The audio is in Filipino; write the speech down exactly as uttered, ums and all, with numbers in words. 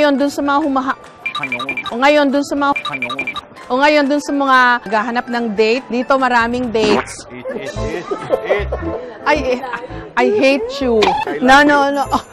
Ngayon dun sa mga humaha... O ngayon dun sa mga... O ngayon dun sa mga naghahanap ng date, dito maraming dates. Eat, eat, eat, eat. I, I hate you. No, no, no.